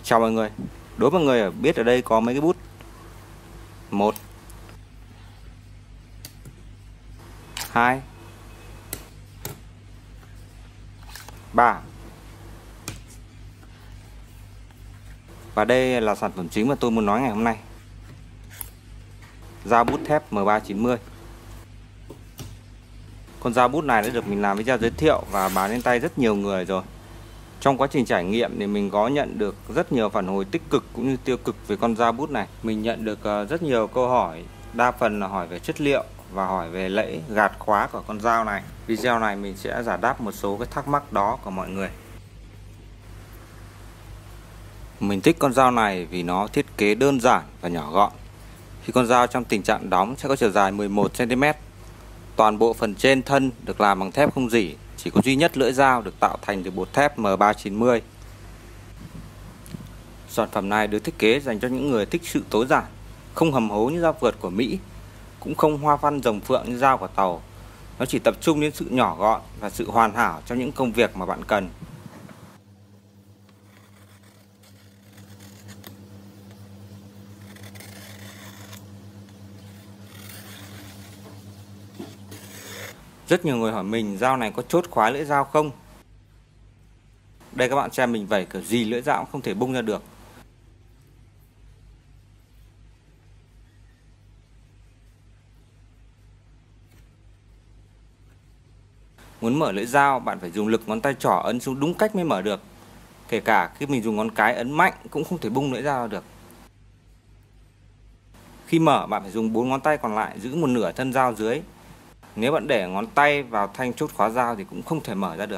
Chào mọi người. Đố mọi người biết ở đây có mấy cái bút. 1 2 3. Và đây là sản phẩm chính mà tôi muốn nói ngày hôm nay. Dao bút thép M390. Con dao bút này đã được mình làm video giới thiệu và bán đến tay rất nhiều người rồi. Trong quá trình trải nghiệm thì mình có nhận được rất nhiều phản hồi tích cực cũng như tiêu cực về con dao bút này. Mình nhận được rất nhiều câu hỏi, đa phần là hỏi về chất liệu và hỏi về lẫy gạt khóa của con dao này. Video này mình sẽ giải đáp một số cái thắc mắc đó của mọi người. Mình thích con dao này vì nó thiết kế đơn giản và nhỏ gọn. Khi con dao trong tình trạng đóng sẽ có chiều dài 11 cm. Toàn bộ phần trên thân được làm bằng thép không rỉ, chỉ có duy nhất lưỡi dao được tạo thành từ bột thép M390. Sản phẩm này được thiết kế dành cho những người thích sự tối giản, không hầm hố như dao vượt của Mỹ, cũng không hoa văn rồng phượng như dao của Tàu. Nó chỉ tập trung đến sự nhỏ gọn và sự hoàn hảo trong những công việc mà bạn cần. Rất nhiều người hỏi mình dao này có chốt khóa lưỡi dao không? Đây các bạn xem mình vẩy kiểu gì lưỡi dao cũng không thể bung ra được. Muốn mở lưỡi dao bạn phải dùng lực ngón tay trỏ ấn xuống đúng cách mới mở được. Kể cả khi mình dùng ngón cái ấn mạnh cũng không thể bung lưỡi dao được. Khi mở bạn phải dùng 4 ngón tay còn lại giữ một nửa thân dao dưới. Nếu bạn để ngón tay vào thanh chốt khóa dao thì cũng không thể mở ra được.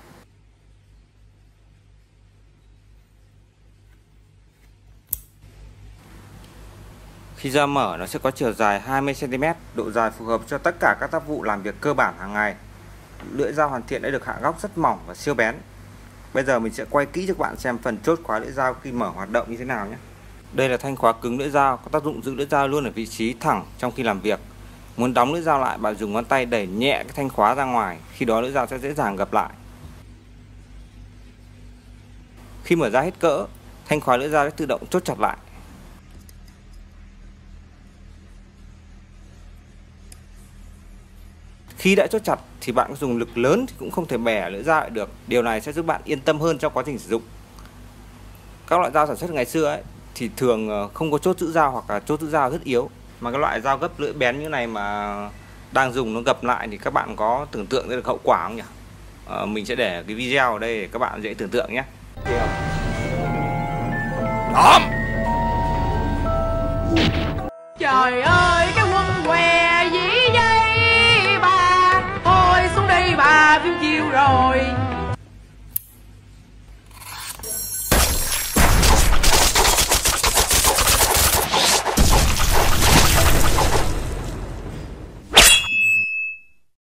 Khi dao mở nó sẽ có chiều dài 20 cm, độ dài phù hợp cho tất cả các tác vụ làm việc cơ bản hàng ngày. Lưỡi dao hoàn thiện đã được hạ góc rất mỏng và siêu bén. Bây giờ mình sẽ quay kỹ cho các bạn xem phần chốt khóa lưỡi dao khi mở hoạt động như thế nào nhé. Đây là thanh khóa cứng lưỡi dao, có tác dụng giữ lưỡi dao luôn ở vị trí thẳng trong khi làm việc. Muốn đóng lưỡi dao lại, bạn dùng ngón tay đẩy nhẹ cái thanh khóa ra ngoài, khi đó lưỡi dao sẽ dễ dàng gập lại. Khi mở ra hết cỡ, thanh khóa lưỡi dao sẽ tự động chốt chặt lại. Khi đã chốt chặt thì bạn có dùng lực lớn thì cũng không thể bẻ lưỡi dao lại được. Điều này sẽ giúp bạn yên tâm hơn trong quá trình sử dụng. Các loại dao sản xuất ngày xưa ấy thì thường không có chốt giữ dao hoặc là chốt giữ dao rất yếu. Mà cái loại dao gấp lưỡi bén như này mà đang dùng nó gập lại thì các bạn có tưởng tượng ra được hậu quả không nhỉ? Mình sẽ để cái video ở đây để các bạn dễ tưởng tượng nhé. Đóm. Trời ơi cái quân què dĩ dây bà, thôi xuống đây bà phim chiều rồi.